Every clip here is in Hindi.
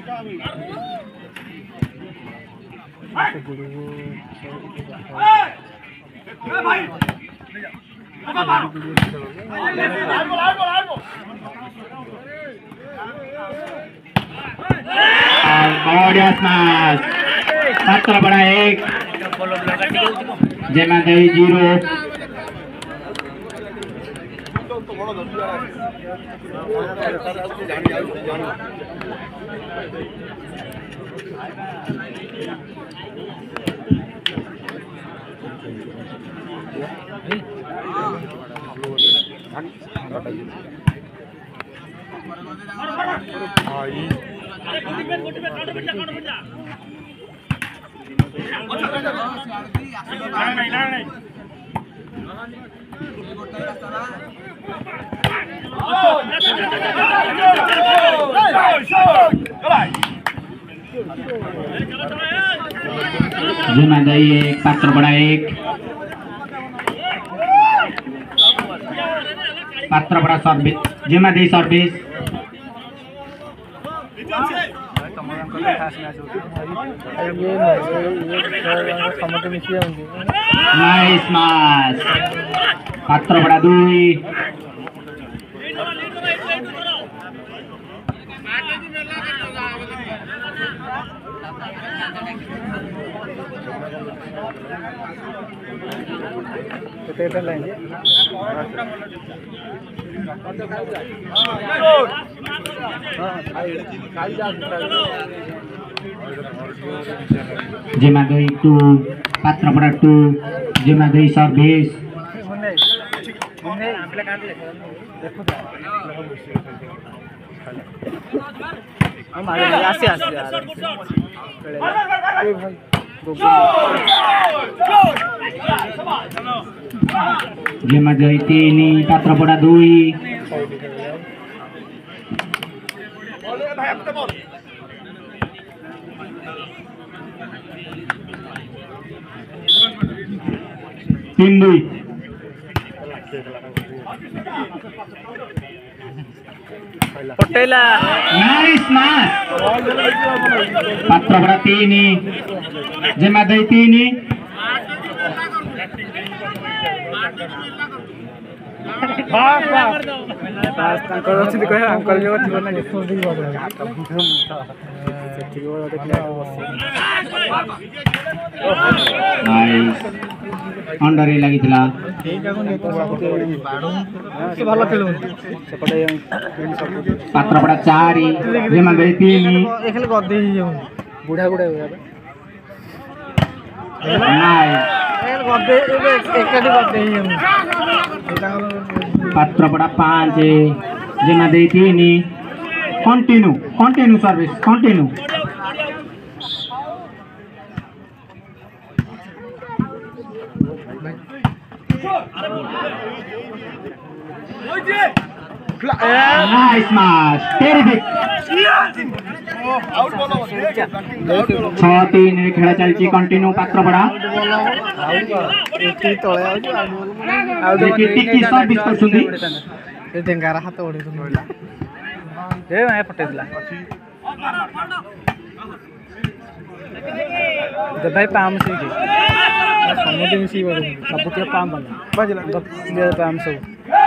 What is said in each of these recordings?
बढ़िया स्मैश 17 बड़ा 1 जेमा देवी 0 जेमा देवी 1 पात्र बड़ा 1 पात्र बड़ा सर्विस जेमा देवी सर्विस नाइस मैच पात्र बड़ा 2 जेमा देवी 2 पात्र बड़ा 2 जेमा देवी सर्विस जेमा देवी 3 पात्र बड़ा 2 3-2 पटेला नाइस मैच पात्र बड़ा 3 जेमा देवी 3 अंडर लगी पात्र बड़ा 4 जेमा देवी 3 बुढ़ा बुढ़ा पात्र बड़ा 5 जेमा देवी 3 continue service continue nice match terrific 6-3 खेल चलती कंटिन्यू पात्र बड़ा टिकी सर्विस करछुंदी डेंगारा हाथ ओढे ए भाई पटेला भाई पाम से समझे मिसी सब पाम बजला पाम सब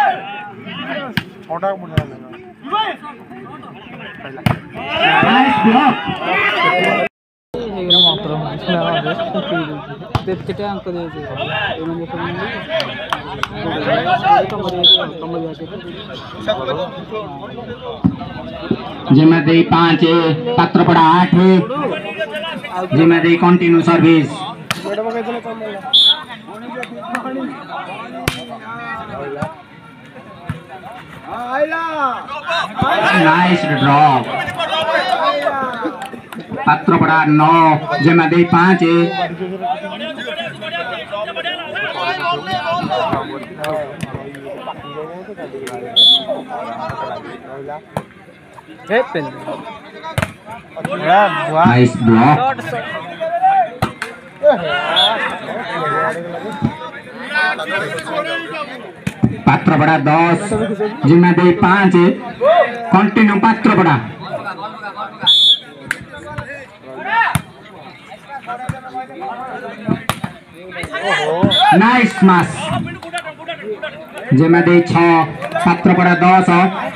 नाइस ब्लॉक जेमा देवी 5 पात्र बड़ा 8 जेमा देवी कंटिन्यू सर्विस नाइस ड्रॉप पात्र बड़ा 9 जेमा देवी 5 नाइस ब्लॉक पात्र बड़ा 10 जिम्मा देवी 5 कंटिन्यू पात्र बड़ा नाइस स्माश जेमा दे 6 पात्रपड़ा 10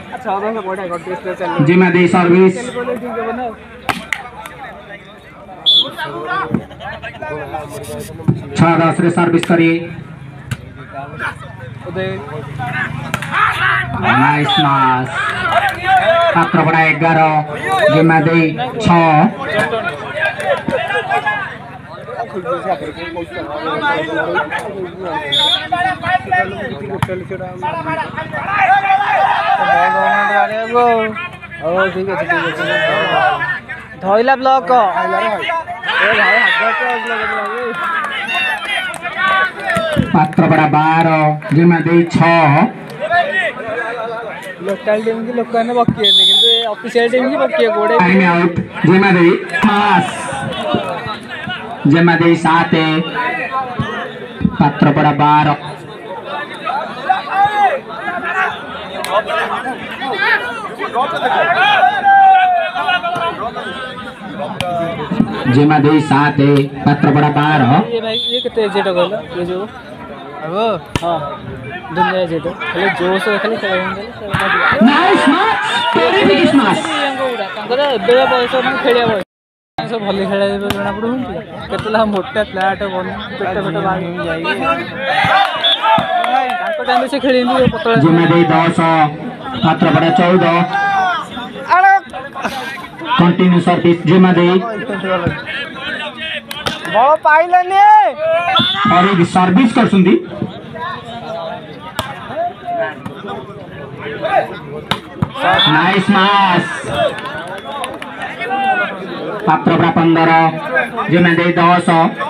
जेमा दे सर्विस 6-10 रे सर्विस करी नाइस स्माश पात्रपड़ा 11 जेमा दे 6 धइला ब्लॉक पात्रपड़ा 12 जेमा दे 6 लोकल टीम की लोक ने बकिए किंतु ऑफिशियल टीम की बकिए गोड़े टाइम आउट जेमा दे पास जेमा दे 7 पात्रपड़ा 12 जेमा दे 7 पात्रपड़ा 12 ये भाई ये कितने जेट कहला ये जो अब हां दुनिया जेट खाली जोश खाली खेल नाइस मैच टेरिफिक स्मैश तांकर एबे बयस मन खेलिया बयस सब भली खेला जणा पड़ू केतला मोटा फ्लैट बन पेट पेट भाग जाई तांको टाइम से खेली पतला जेमा दे 10 पात्रपड़ा 14 कंटिन्यू सर्विस जेमा दे बड़ पाइलनी और ये सर्विस करसुंदी नाइस मैच पात्रपड़ा 15 जेमा दे 10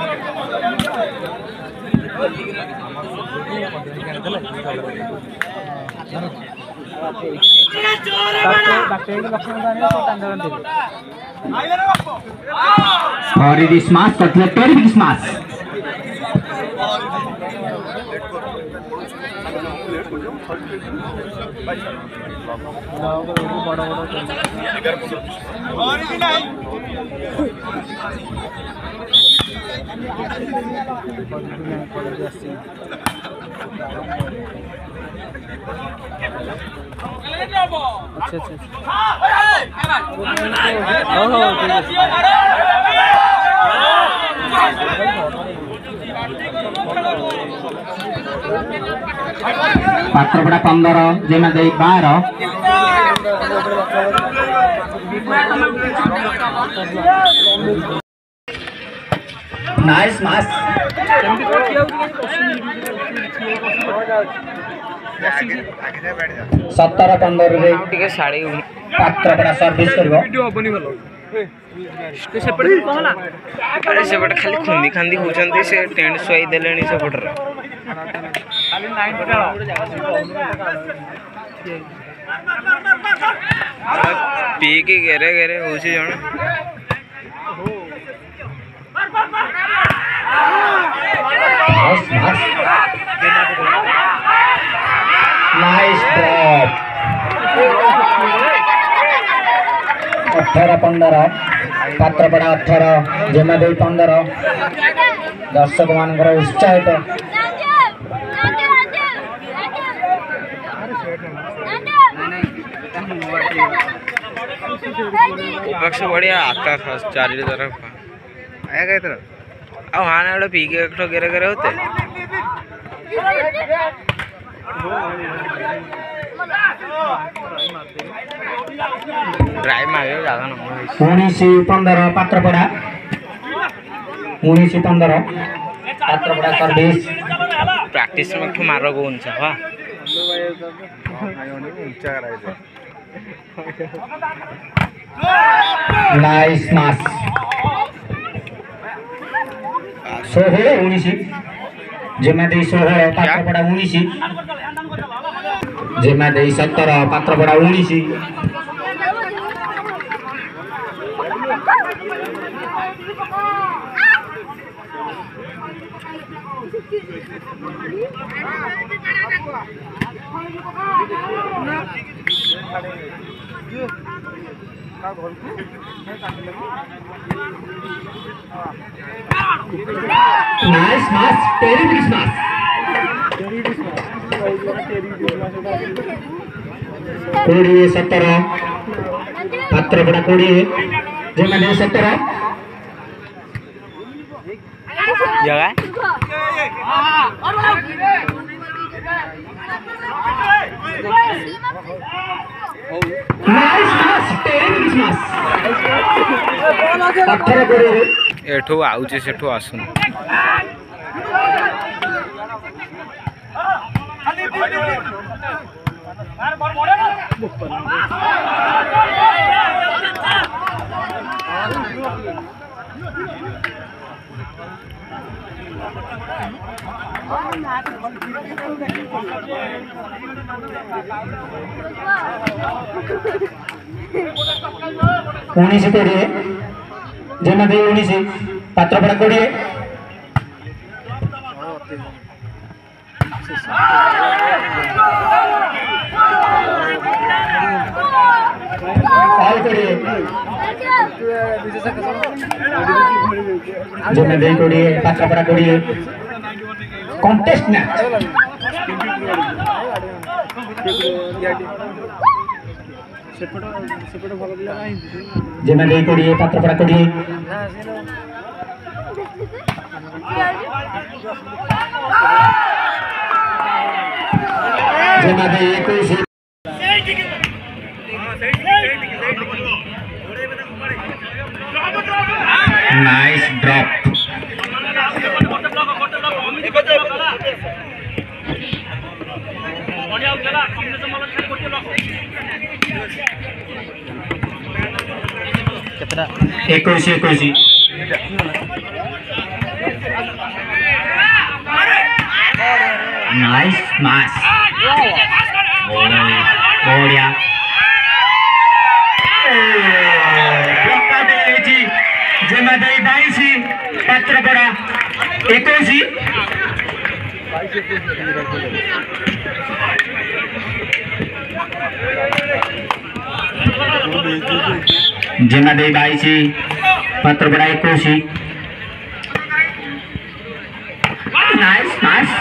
और ये स्मैश करते टेरिफिक स्मैश अच्छा अच्छा पात्रपड़ा 15 जेमा दे 12 नाइस मैच 17-15 रे टिके साड़ी पात्रपड़ा सर्विस करबो सेपटे कहला अरे सेपटे खाली खुंदी खांदी होचंती से टेंट सोई देलेनी सेपटर खाली 9 पी के घेरे घेरे होची जण नाइस ड्रॉप 18-15 पात्रपड़ा 18 जेमा दे 15 दर्शक मानकर उत्साहित पक्ष बढ़िया आता खास चारी तरफ आया काय तर अब हाने वाला पी के एकठो गेरे गेरे होते ड्राइव मारे ज्यादा ना 19-15 पात्रपड़ा 19-15 पात्रपड़ा सर्विस प्रैक्टिस में ठो मारो को उनसे हां नाइस मैच 16-19 जेमा दे 16 पात्रपड़ा 19 जेमा दे 17 पात्रपड़ा 19 ना नाइस स्माश टेरी बिग स्माश कोड़िए 17 पात्रपड़ा कोड़िए जेमा 17 जगह नाइस स्माश टेरी बिग स्माश पात्र कोड़िए एठू आउचे सेठू आसुन उन्नीस कोड़िए जेमा 19 पात्रपड़ा कोड़िए ऑल कोड़िए जेमा 2 कोड़िए पात्रपड़ा कोड़िए कॉन्टेस्ट मैच जेमा 2 कोड़िए पात्रपड़ा कोड़िए जेमा 2 21 नाइस ड्रॉप इक्कीस नाइस स्माश बढ़िया जेमा 22 पात्रपड़ा 21 जेमा 22 पात्रपड़ा 21 नाइस नाइस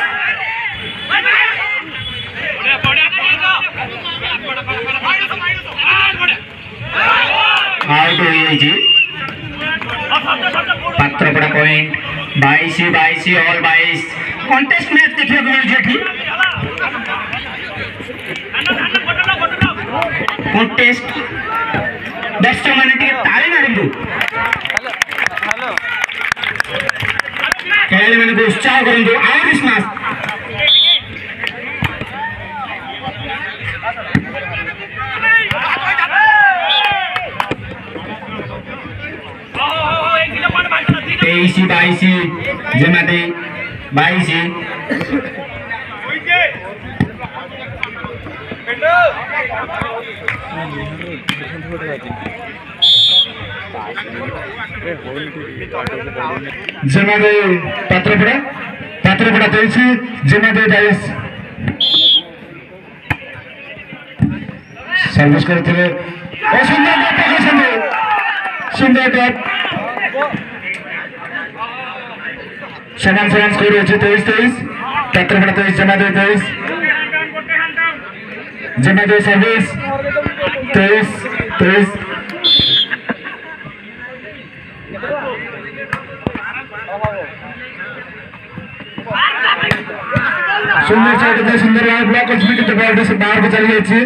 आउट हो गई पात्रपड़ा पॉइंट 22 ऑल 22 कॉन्टेस्ट मैच देखिए मिलूँ कॉन्टेस्ट दर्शक मैंने ताली मारु खेल मैंने उत्साह करूँ आउट स्माश तेईस 22 जेमा 22 जेमा 2 पात्रपड़ा 23 जेमा 2 22 सर्विस करते सुंदर टॉप समान स्कोर हो 23 पात्रपड़ा 23 जेमा 2 23 जेमा 2 सर्विस 23 सुंदर चाहते सुंदर ब्लॉक कुछ भी से बाहर को चली जाइए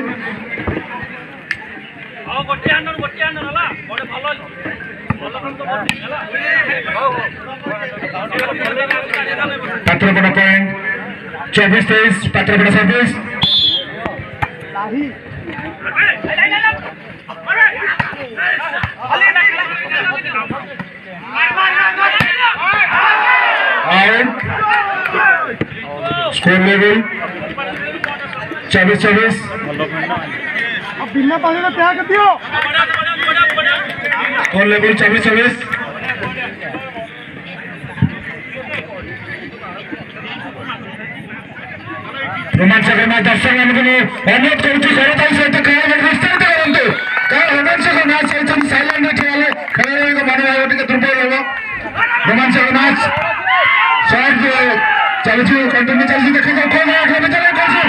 पात्रपड़ा पॉइंट 24-23 पात्रपड़ा सर्विस स्कोर लेवल 24-24 बिना पानी का त्याग कर दियो स्कोर लेवल 24-24 रोमांचक दर्शक अनुरोध करुच्ची सहित खेल विस्तारित करूँ मैच चलती साइलेंट खेल खेल मनोभाव टे दुर्बल रहा रोमांचक मैच शॉट चलती कंटिन्यू चलती देखा कौन चले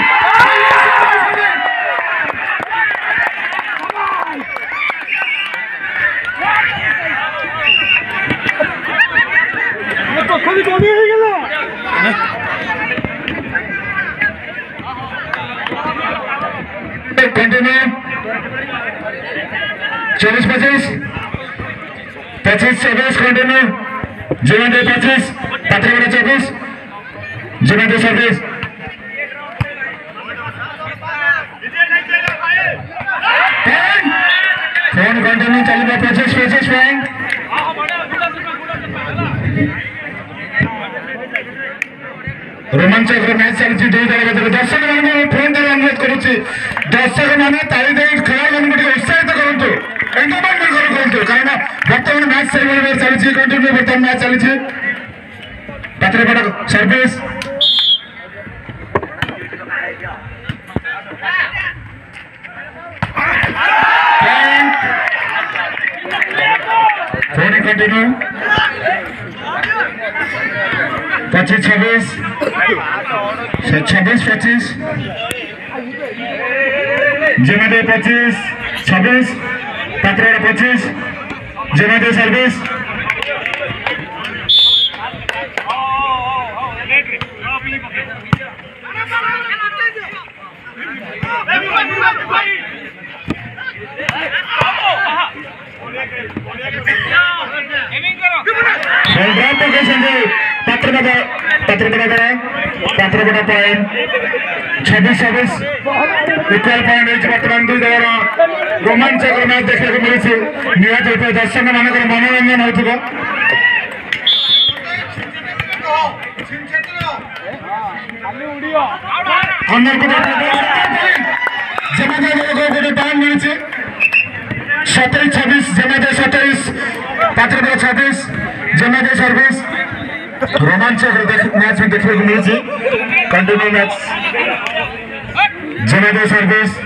कंटिन्यू 24-25 25-26 कंटिन्यू जीवन 25 पात्रगढ़ 24 जीवन 26 फोन कंटिन्यू चलिए 25-25 पॉइंट रोमांचक मैच चलती दुई दल मध्य दर्शक मान फोन द्वारा अनुरोध करुच्ची दर्शक मैंने ताली दे खेल उत्साहित करूँ एंटरटेनमेंट करूँ कारण बर्तमान मैच से चलती कंटिन्यू बर्तमान मैच चलती पात्रपड़ा सर्विस फोन कंटिन्यू 25-26 26-25 जिम्मेदार 25-26 पात्रगढ़ 25 जिम्मेदार सर्विस पात्रपड़ा पॉइंट 26-26 इक्वल पॉइंट बर्तमान दुई दल रोमांचक मैच देखा मिली निहत रूप दर्शक मान मनोरंजन हो गोटे पॉइंट मिली 27-26 जमाते 27 पात्रपड़ा 26 जमाते सर्विस रोमांचक मैच में देखने को मिली कंटिन्यू मैच जमाते सर्विस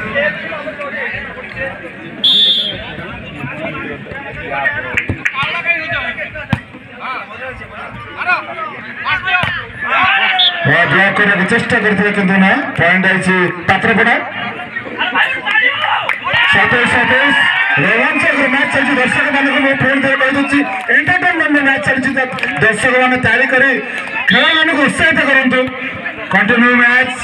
ब्लॉक करने चेष्टा करते कि ना पॉइंट आई पात्रपड़ा 27-27 रोमांचक मैच चलती दर्शक मान फोन कही एंटरटेनमेंट मैच चलती दर्शक मैंने ताली कर खेल मान को उत्साहित करूँ कंटिन्यू मैच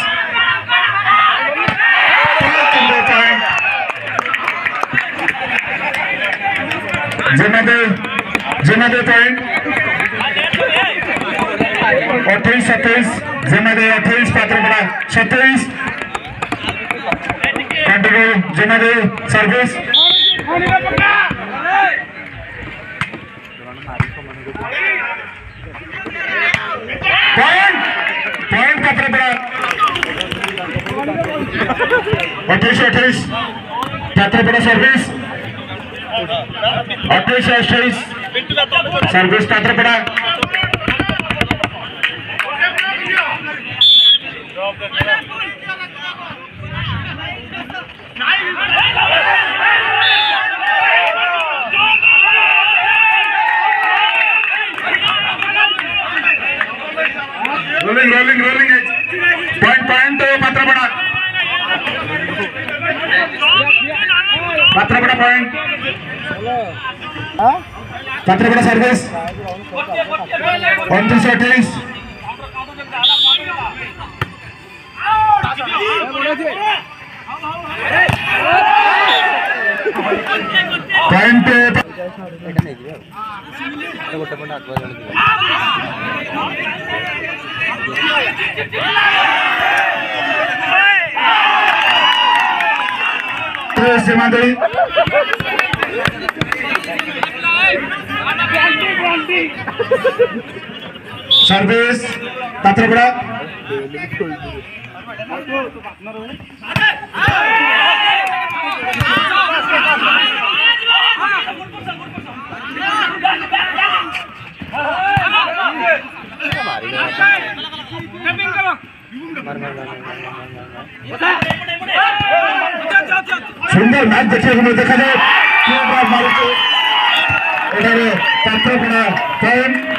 जिम्मेदार पॉइंट 28-27 जिम्मेदार 28 पात्रपड़ा 27 कंटिन्यू जिम्मेदार सर्विस पॉइंट पात्रपड़ा 28-28 पात्रपड़ा सर्विस 28-28 सर्विस पात्रपड़ा रोलिंग पॉइंट पात्रपड़ा पॉइंट पात्रपड़ा सर्विस 29-28 पॉइंट सीमांतरी सर्विस पात्रपड़ा सुंदर मैच देखने को देखा जाए मारुचे एठारे पात्रपड़ा 10